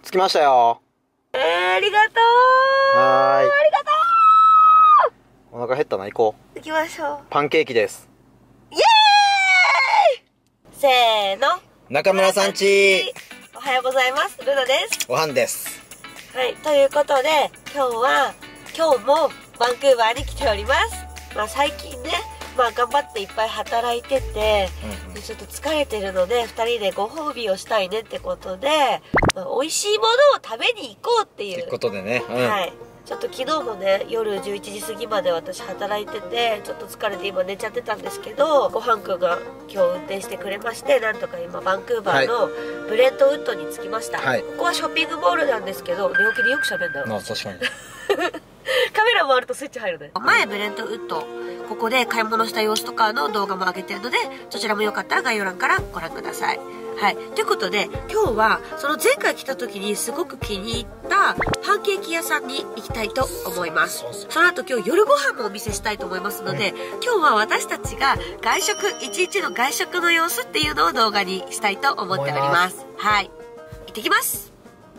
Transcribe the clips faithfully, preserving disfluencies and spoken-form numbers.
着きましたよ。 えー、ありがとう。 はーい。 ありがとお腹減ったな、行こう。 う。行きましょう。 パンケーキです。 イエーイ。せーの。 中村さんち。 おはようございます。ルナです。 おはんです。 はい、ということで、今日は、今日もバンクーバーに来ております。まあ最近ね、まあ頑張っていっぱい働いてて、うんうん、ちょっと疲れてるので、二人でご褒美をしたいねってことで、まあ、美味しいものを食べに行こうっていう。 ってことでね。うん、 はい。ちょっと昨日もね、夜じゅういちじ過ぎまで私働いてて、ちょっと疲れて今寝ちゃってたんですけど、ごはんくんが今日運転してくれまして、なんとか今バンクーバーのブレントウッドに着きました。はい、ここはショッピングモールなんですけど、寝起きでよく喋るんだよ。 まあ確かに。 カメラ回るとスイッチ入るね。前ブレントウッド、ここで買い物した様子とかの動画も上げてるので、そちらもよかったら概要欄からご覧ください。はい。ということで、今日は、その前回来た時にすごく気に入ったパンケーキ屋さんに行きたいと思います。その後今日夜ご飯もお見せしたいと思いますので、今日は私たちが外食、一日の外食の様子っていうのを動画にしたいと思っております。はい。行ってきます。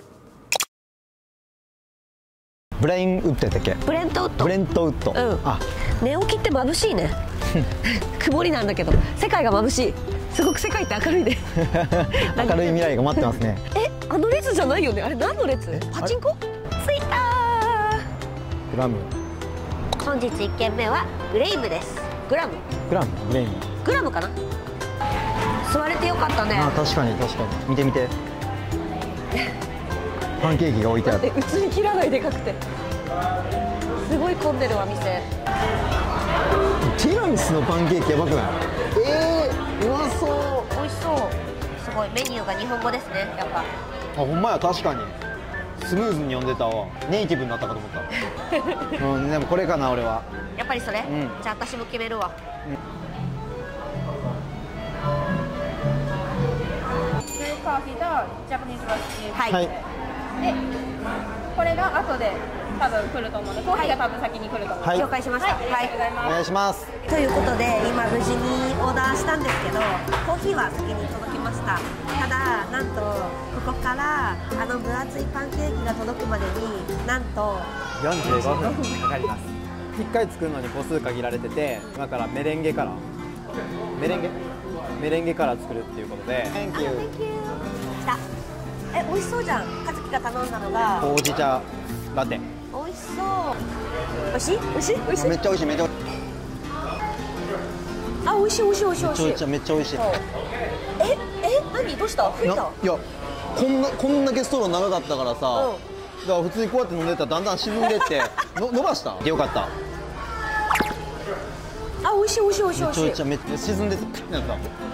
ブレインウッドやったっけ？ ブレントウッド。 ブレントウッド。うん。あ、 寝起きって眩しいね。曇りなんだけど、世界が眩しい。すごく世界って明るいね。 明るい未来が待ってますね。 え、あの列じゃないよね。あれ何の列？パチンコ？着いたー。 グラム。 本日一軒目はグレイムです。グラム？ グラム？グレイム。 グラムかな？座れてよかったね。 あ、確かに確かに。見て見て。パンケーキが置いてある。 うつに切らないでかくて。すごい混んでるわ店。 ティラミスのパンケーキやばくない？えー、うまそう。 美味しそう。すごいメニューが日本語ですね。やっぱ。あ、 ほんまや、確かに。スムーズに読んでたわ。ネイティブになったかと思った。うん、でもこれかな俺は。 やっぱりそれ？うん、じゃあ私も決めるわ。うん、 コーヒーとジャパニーズロスティー。 はい。はいで、これが後で多分来ると思うので、コーヒーが多分先に来ると思う。はい、 了解しました。はい、 ありがとうございます。 お願いします。 ということで、今無事にオーダーしたんですけど、コーヒーは先に届きました。ただ、なんとここからあの分厚いパンケーキが届くまでに、なんとよんじゅうごふんかかります。いっかい作るのに個数限られてて、今からメレンゲからメレンゲメレンゲから作るっていうことで。Thank you。 来た。え、美味しそうじゃん。かずきが頼んだのがほうじ茶ラテ。 美味しそう。美味しい？美味しい？美味しい？ めっちゃ美味しい。めっちゃ美味しい。 あ、美味しい美味しい美味しい美味しい。 めっちゃ美味しい。 え、え、何どうした？吹いた？ いや、こんなこんだけストロー長かったからさ、うん、だから普通にこうやって飲んでたらだんだん沈んでっての伸ばした。よかった。 あ、美味しい美味しい美味しい美味しい。 めっちゃ沈んでてクッてなった。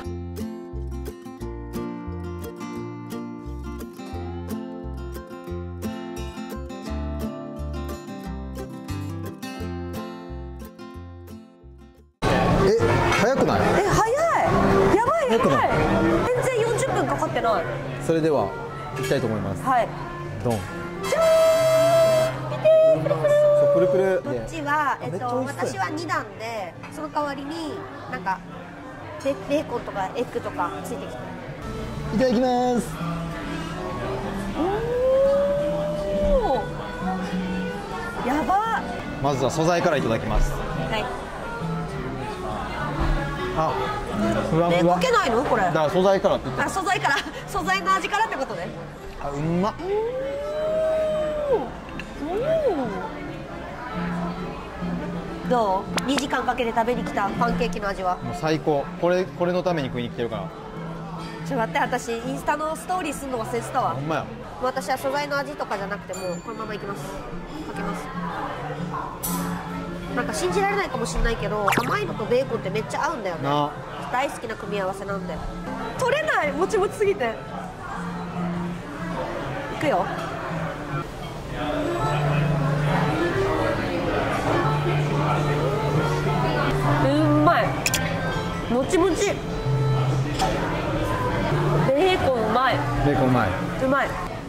早くない？ え、早い。やばいやばい。全然よんじゅっぷんかかってない。 それでは行きたいと思います。 はい。 ドン。 じゃーん。見てプルプル。 こっちはえっと私はにだんで、その代わりになんかベベーコンとかエッグとかついてきて。 いただきます。 おお。やば。 まずは素材からいただきます。 はい。 あ、ふわふわ。 かけないのこれ？ だから素材からって言った。 あ、素材から、素材の味からってことね。 あ、うまっ。 どう？にじかんかけて食べに来たパンケーキの味は。 もう最高。これこれのために食いに来てるから。 ちょっと待って、私インスタのストーリーするの忘れてたわ。 ほんまや。 私は素材の味とかじゃなくてもこのままいきます。かけます。なんか信じられないかもしれないけど、甘いのとベーコンってめっちゃ合うんだよね。大好きな組み合わせなんで。取れない、もちもちすぎて。いくよ。うんまい。もちもち。ベーコンうまい。 ベーコンうまい。 うまい。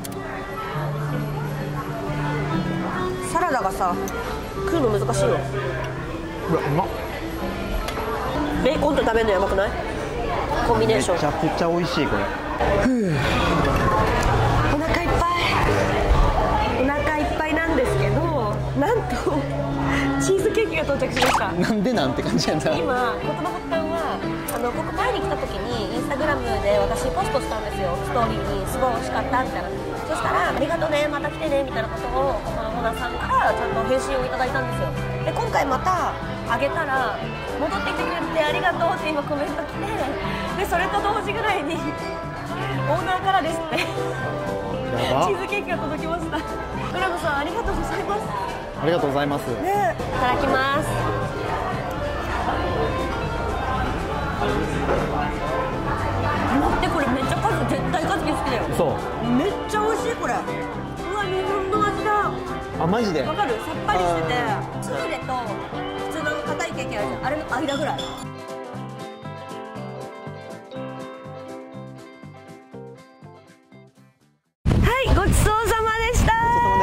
サラダがさ、食うの難しいよ。 うわ、うまっ。 ベーコンと食べるのやばくない？コンビネーション。 めちゃくちゃ美味しいこれ。 お腹いっぱい。 到着しました。 なんでなんて感じやんだ。 今事の発端はあのここ前に来た時にインスタグラムで私ポストしたんですよ、ストーリーにすごい美味しかったみたいな。そしたらありがとねまた来てねみたいなことをこのオーナーさんからちゃんと返信をいただいたんですよ。で今回またあげたら戻ってきてくれてありがとうって今コメント来て、でそれと同時ぐらいにオーナーからですってチーズケーキが届きました。浦野さんありがとうございます。 ありがとうございます。 ね、いただきます。待ってこれめっちゃ数絶対数好きだよ。 そうめっちゃ美味しいこれ。うわ日本の味だ。 あマジでわかる？さっぱりしててスフレと普通の硬いケーキあるじゃん、あれの間ぐらい。はいごちそうさまでした。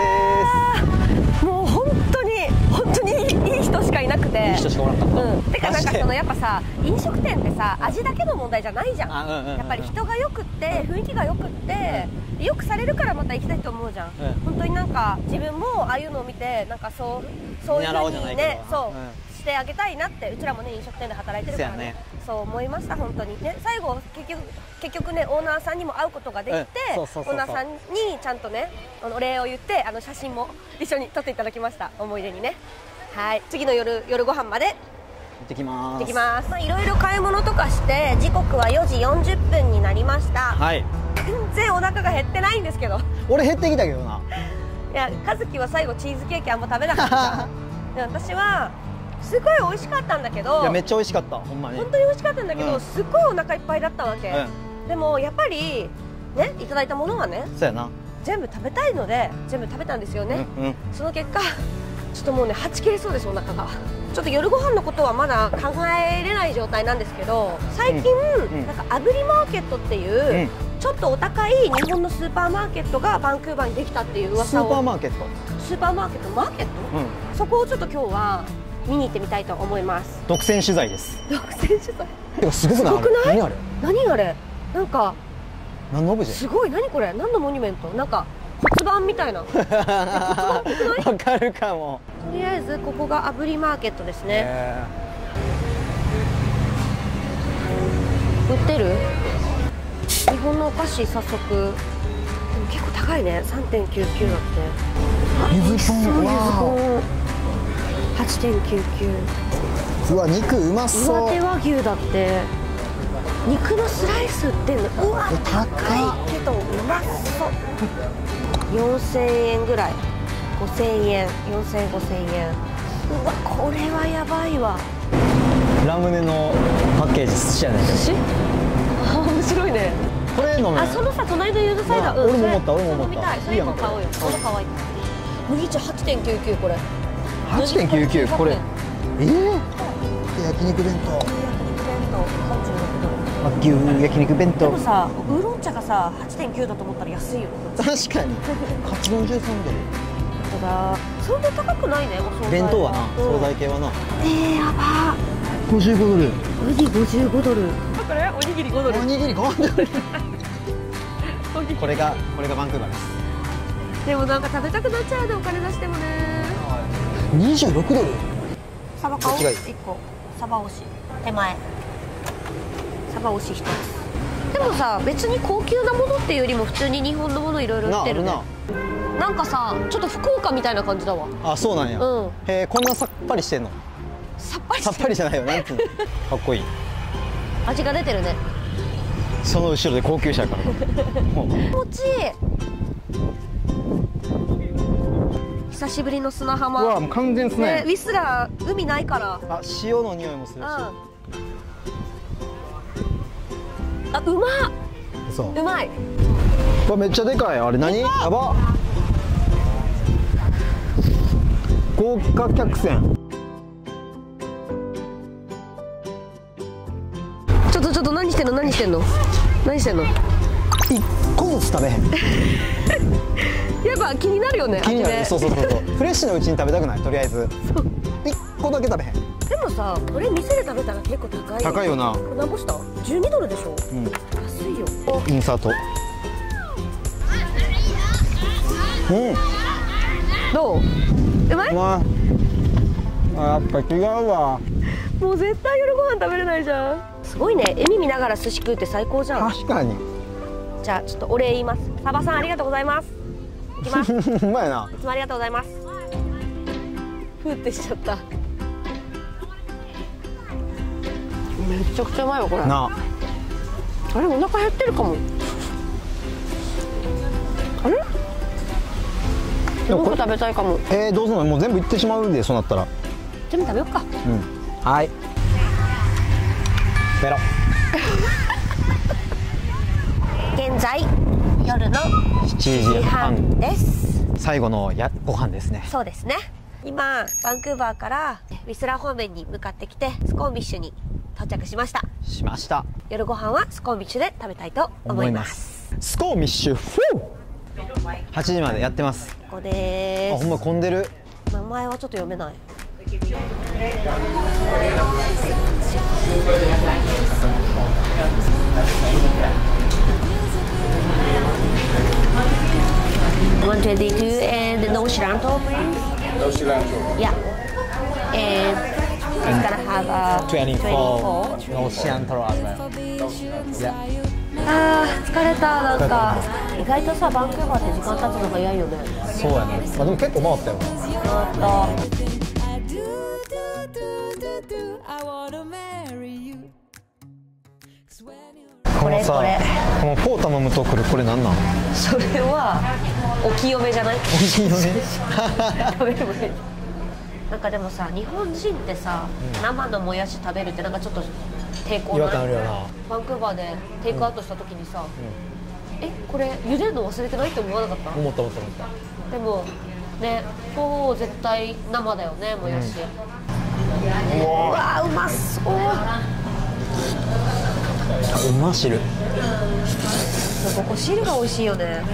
もう本当に本当にいい人しかいなくて。 いい人しかおらんかった。 うんてかなんかそのやっぱさ飲食店ってさ味だけの問題じゃないじゃん。 あうんうんうん、 やっぱり人がよくって雰囲気がよくってよくされるからまた行きたいと思うじゃん、うん、本当になんか自分もああいうのを見てなんかそうそういうふうにねそう、うん、してあげたいなって。うちらもね飲食店で働いてるからね、そう思いました本当にね。最後結局結局ねオーナーさんにも会うことができて、オーナーさんにちゃんとねお礼を言ってあの写真も一緒に撮っていただきました、思い出にね。はい次の夜夜ご飯まで行ってきます。 行ってきます。まあいろいろ買い物とかして時刻はよじよんじゅっぷんになりました。 はい全然お腹が減ってないんですけど俺減ってきたけどな。 いや和樹は最後チーズケーキあんま食べなかったで私はすごい美味しかったんだけど、 いやめっちゃ美味しかったほんまに。 本当に美味しかったんだけど、 うん、 すっごいお腹いっぱいだったわけ、 うん、 でもやっぱりねいただいたものはねそうやな全部食べたいので全部食べたんですよね、 うんうん、 その結果ちょっともうねはち切れそうです、お腹が。ちょっと夜ご飯のことはまだ考えれない状態なんですけど、最近、うん、なんか炙りマーケットっていう、うん、ちょっとお高い日本のスーパーマーケットがバンクーバーにできたっていう噂を。 スーパーマーケットスーパーマーケットマーケット、うん、そこをちょっと今日は見に行ってみたいと思います。 独占取材です。 独占取材てかすごくない？ すごくない？ 何あれ？ 何あれ？なんか何のオブジェ？ すごい何これ？何のモニュメント？なんか骨盤みたいな。骨盤っぽくない？ わかるかも。 とりあえずここが炙りマーケットですね。売ってる？日本のお菓子早速。でも結構高いね。さんてんきゅうきゅうだって。 ゆずポン。 ゆずポン。はちてんきゅうきゅう。 うわ肉うまそう。 岩手和牛だって。肉のスライス売ってんの。うわ高いけどうまそう。よんせんえんぐらい。ごせんえん、よんせんえん、ごせんえん。うわこれはやばいわ。 ラムネのパッケージ寿司やねんけど。寿司？あ面白いね。 これ飲む。 あそのさ隣のユーザーサイダー。 俺も思った俺も思った。 それも買おうよ。この可愛い。麦茶 はちてんきゅうきゅうこれ。 はちてんきゅうきゅうこれ。ええ。焼肉弁当。焼肉弁当さんじゅうろくドル。 和牛焼肉弁当。 でもさウーロン茶がさ はちてんきゅうだと思ったら安いよね。 確かに。カツ丼じゅうさんドル。 だそんな高くないねお惣菜。 弁当はな、惣菜系はな。 えー、やばごじゅうごドル。 ウニごじゅうごドル。これおにぎりごドル。 おにぎりごドル。これがこれがバンクーバーです。 でもなんか食べたくなっちゃうねお金出してもね。 にじゅうろくドル。 サバ買おう。いっこサバ推し手前。サバ推しひとつ。でもさ別に高級なものっていうよりも普通に日本のものいろいろ売ってるね。ななんかさちょっと福岡みたいな感じだわ。 あそうなんや、うん、へえこんなさっぱりしてんの。 さっぱりさっぱりじゃないよなんつうのかっこいい。 味が出てるね。 その後ろで高級車やから気持ちいい。久しぶりの砂浜。 うわもう完全砂や、 ね、ウィスラー海ないから。 あ塩の匂いもするし、うん、 あうまっ。そううまい。 わめっちゃでかい。あれ何やば。豪華客船。 ちょっとちょっと何してんの何してんの何してんの。 一個ずつ食べへん。 やっぱ気になるよね。 気になる。そうそうそうそう。フレッシュなうちに食べたくない。とりあえず一個だけ食べへん。 でもさこれ店で食べたら結構高い。 高いよな。 何個したじゅうにドルでしょ、うん、安いよ。 インサート。うん。 どう？うまい？ うまい。あやっぱ違うわ。 もう絶対夜ご飯食べれないじゃん。すごいね、海見ながら寿司食うって最高じゃん。 確かに。 じゃあちょっとお礼言います。サバさんありがとうございます。いきます。 うまいな。 いつもありがとうございます。ふーってしちゃった。めちゃくちゃうまいわこれ。 なあれ、お腹減ってるかも。あれ、もう食べたいかも。 えー、どうすんの？もう全部いってしまうで、そうなったら。 全部食べよっか。 うん。はい。ペロ。 現在夜のしちじはんです。 最後のやご飯ですね。 そうですね。今バンクーバーからウィスラー方面に向かってきて、スコーミッシュに到着しました。 しました。 夜ご飯はスコーミッシュで食べたいと思います。 スコーミッシュフーはちじまでやってます。 ここでーす。 あ、ほんま混んでる。 名前はちょっと読めない。one twenty-two and no cilantro, please. No cilantro. Yeah. And it's gonna have a twenty-four no cilantro as well. Yeah. あー疲れた。なんか意外とさ、バンクーバーって時間経つの早いよね。 そうやね。まあでも結構回ったよ。 回った。これこれこのポータ飲むとくる、これなんなん？ それはお清めじゃない？ お清め食べる前に。なんかでもさ、日本人ってさ、うん、生のもやし食べるってなんかちょっと抵抗ない？違和感あるよな。バンクーバーでテイクアウトした時にさ、うん、え、これ茹でるの忘れてないって思わなかった？ 思った思った思った。 でもね、そう絶対生だよね、もやし。うん、うわー、うまそう。 うま汁。 ここ汁が美味しいよね。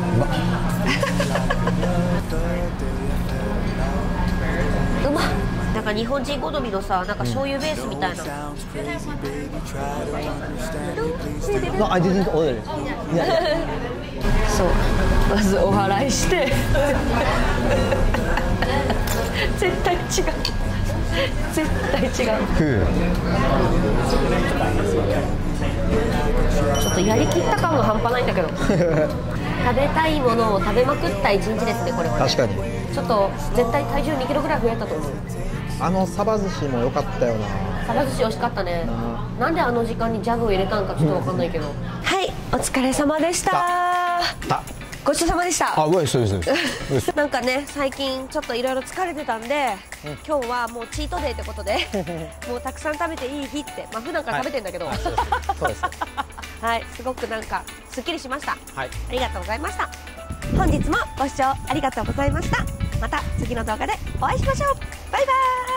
うまっ。なんか日本人好みのさ、なんか醤油ベースみたいな。 No, I didn't order. そう、まずお祓いして絶対違う、絶対違う。ちょっとやりきった感が半端ないんだけど食べたいものを食べまくった一日ですね、これはね。 確かにちょっと絶対体重にキロぐらい増えたと思う。 あのサバ寿司も良かったよな。 サバ寿司美味しかったね。なんであの時間にジャグを入れたんかちょっと分かんないけど、うん、はい、お疲れ様でした。ごちそうさまでした。 あ、うわい、そうですそうですなんかね、最近ちょっといろいろ疲れてたんで、うん、今日はもうチートデーってことでもうたくさん食べていい日って、まあ普段から食べてんだけど、はい、 そうですはい、すごくなんかすっきりしました。 はい、 ありがとうございました。本日もご視聴ありがとうございました。また次の動画でお会いしましょう。バイバーイ。